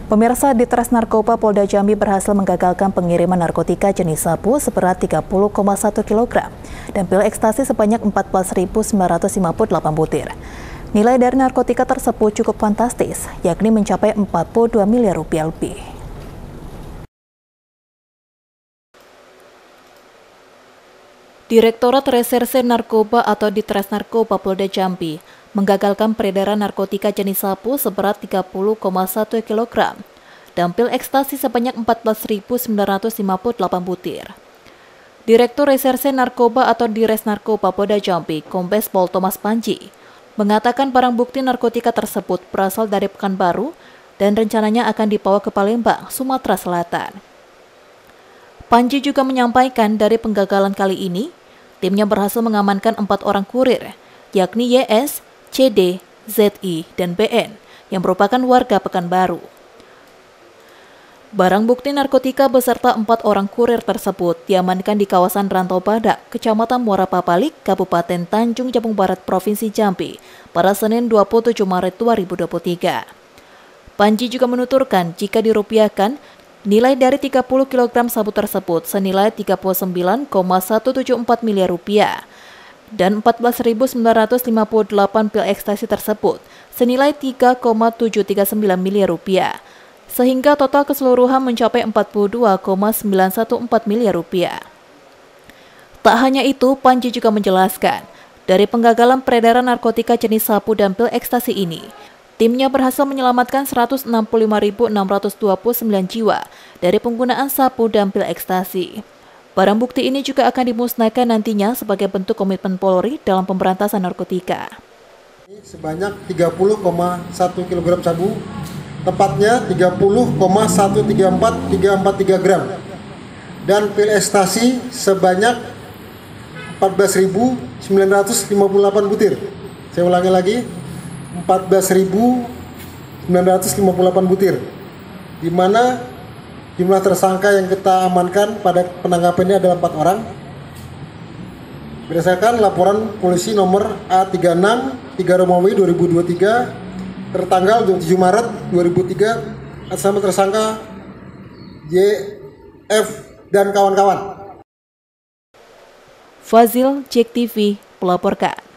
Pemirsa, Ditres Narkoba Polda Jambi berhasil menggagalkan pengiriman narkotika jenis sabu seberat 30,1 kg dan pil ekstasi sebanyak 14.958 butir. Nilai dari narkotika tersebut cukup fantastis, yakni mencapai 42 miliar rupiah lebih. Direktorat Reserse Narkoba atau Ditres Narkoba Polda Jambi menggagalkan peredaran narkotika jenis sabu seberat 30,1 kg dan pil ekstasi sebanyak 14.958 butir. Direktur Reserse Narkoba atau Dires Narkoba Polda Jambi, Kombes Pol Thomas Panji, mengatakan barang bukti narkotika tersebut berasal dari Pekanbaru dan rencananya akan dibawa ke Palembang, Sumatera Selatan. Panji juga menyampaikan dari penggagalan kali ini, timnya berhasil mengamankan 4 orang kurir, yakni YS, CD, ZI, dan BN, yang merupakan warga Pekanbaru. Barang bukti narkotika beserta 4 orang kurir tersebut diamankan di kawasan Rantau Badak, Kecamatan Muara Papalik, Kabupaten Tanjung Jabung Barat, Provinsi Jambi, pada Senin 27 Maret 2023. Panji juga menuturkan jika dirupiahkan, nilai dari 30 kg sabu tersebut senilai 39,174 miliar rupiah dan 14.958 pil ekstasi tersebut senilai 3,739 miliar rupiah, sehingga total keseluruhan mencapai 42,914 miliar rupiah. Tak hanya itu, Panji juga menjelaskan, dari penggagalan peredaran narkotika jenis sabu dan pil ekstasi ini, timnya berhasil menyelamatkan 165.629 jiwa dari penggunaan sabu dan pil ekstasi. Barang bukti ini juga akan dimusnahkan nantinya sebagai bentuk komitmen Polri dalam pemberantasan narkotika. Sebanyak 30,1 kg sabu, tepatnya 30,134343 gram, dan pil ekstasi sebanyak 14.958 butir. Saya ulangi lagi, 14.958 butir, di mana jumlah tersangka yang kita amankan pada penangkapan ini adalah 4 orang. Berdasarkan laporan polisi nomor A36 3 Romawi 2023 tertanggal 27 Maret 2003 atas nama tersangka JF dan kawan-kawan. Fazil, JEK TV, melaporkan.